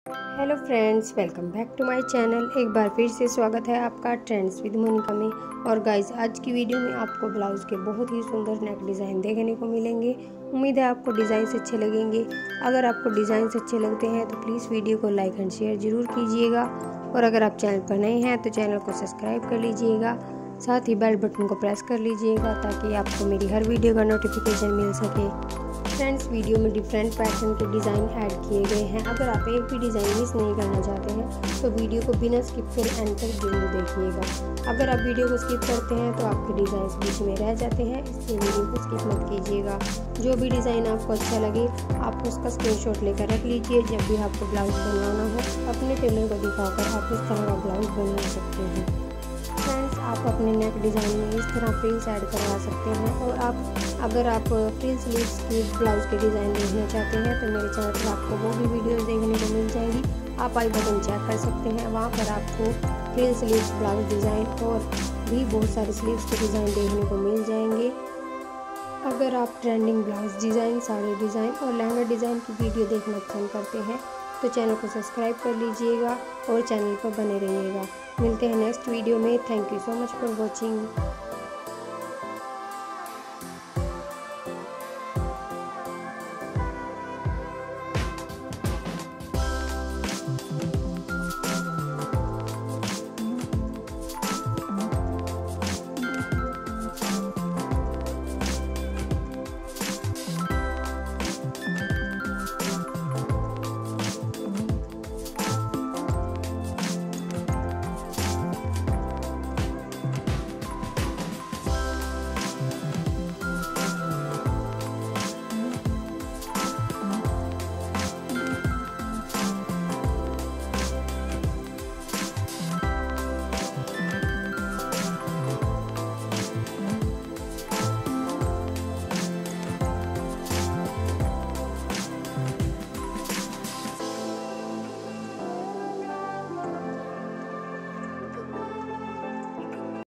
Hello friends, welcome back to my channel. एक बार फिर से स्वागत है आपका ट्रेंड्स विद मोनिका में। और गाइस, आज की वीडियो में आपको ब्लाउज़ के बहुत ही सुंदर नेक डिज़ाइन देखने को मिलेंगे। उम्मीद है आपको डिज़ाइंस अच्छे लगेंगे। अगर आपको डिज़ाइंस अच्छे लगते हैं तो प्लीज़ वीडियो को लाइक एंड शेयर ज़रूर कीजिएगा। और अगर आप चैनल पर नए हैं तो चैनल को सब्सक्राइब कर लीजिएगा, साथ ही बेल बटन को प्रेस कर लीजिएगा ताकि आपको मेरी हर वीडियो का नोटिफिकेशन मिल सके। फ्रेंड्स, वीडियो में डिफरेंट पैटर्न के डिज़ाइन ऐड किए गए हैं। अगर आप एक भी डिज़ाइन मिस नहीं करना चाहते हैं तो वीडियो को बिना स्किप कर एंड तक जरूर देखिएगा। अगर आप वीडियो को स्किप करते हैं तो आपके डिज़ाइन बीच में रह जाते हैं, इसलिए वीडियो को स्किप मत कीजिएगा। जो भी डिज़ाइन आपको अच्छा लगे आप उसका स्क्रीनशॉट लेकर रख लीजिए। जब भी आपको ब्लाउज बनवाना हो अपने टेलर को दिखाकर आप इस तरह का ब्लाउज बनवा सकते हैं। फ्रेंड्स, आप अपने नेक डिज़ाइन में इस तरह फ्रिल्स ऐड करवा सकते हैं। और अगर आप फ्रिल स्लीव्स की ब्लाउज के डिज़ाइन देखना चाहते हैं तो मेरे चैनल पर आपको वो भी वीडियोस देखने को मिल जाएंगी। आप आई बटन चेक कर सकते हैं, वहाँ पर आपको फ्रिल स्लीव्स ब्लाउज डिज़ाइन और भी बहुत सारे स्लीव्स के डिज़ाइन देखने को मिल जाएंगे। अगर आप trending blouse design, sari design और लहंगा डिज़ाइन की वीडियो देखना पसंद करते हैं तो चैनल को सब्सक्राइब कर लीजिएगा और चैनल पर बने रहिएगा। मिलते हैं नेक्स्ट वीडियो में। Thank you so much for watching.